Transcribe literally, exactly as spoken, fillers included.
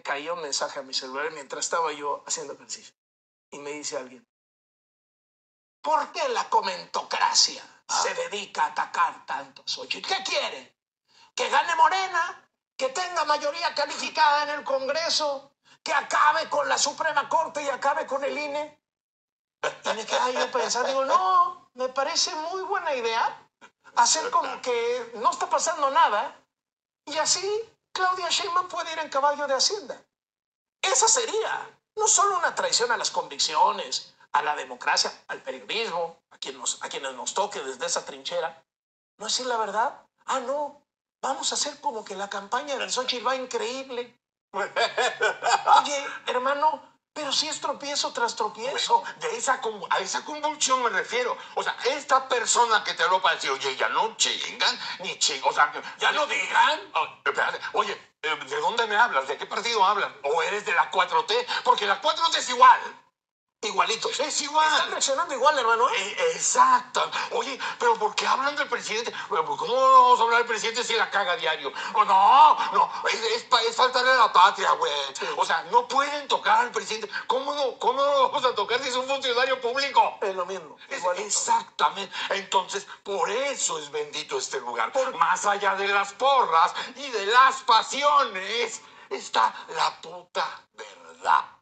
cayó un mensaje a mi celular mientras estaba yo haciendo ejercicio. Y me dice alguien, ¿por qué la comentocracia ah. se dedica a atacar tanto a Xochitl? ¿Qué quiere? ¿Que gane Morena? ¿Que tenga mayoría calificada en el Congreso? ¿Que acabe con la Suprema Corte y acabe con el I N E? Y me quedaba yo pensando, digo, no, me parece muy buena idea hacer como que no está pasando nada y así Claudia Sheinbaum puede ir en caballo de Hacienda. Esa sería no solo una traición a las convicciones, a la democracia, al periodismo, a, quien nos, a quienes nos toque desde esa trinchera, no decir la verdad. Ah, no, vamos a hacer como que la campaña de Xochitl va increíble. Oye, hermano, pero si es tropiezo tras tropiezo. Bueno, de esa, a esa convulsión me refiero. O sea, esta persona que te lo para decir, oye, ya no chingan, ni chingan, o sea, ya no digan. Oh, espérate, oye, ¿de dónde me hablas? ¿De qué partido hablas? ¿O eres de la cuatro T? Porque la cuatro T es igual. Igualitos. Es igual. Están reaccionando igual, hermano. Eh, exacto. Oye, pero ¿por qué hablan del presidente? ¿Cómo vamos a hablar del presidente si la caga diario? Oh, no, no, es, es, es faltarle a la patria, güey. Sí. O sea, no pueden tocar al presidente. ¿Cómo no, cómo no lo vamos a tocar si es un funcionario público? Es lo mismo. Es, exactamente. Entonces, por eso es bendito este lugar. Por... Más allá de las porras y de las pasiones, está la puta verdad.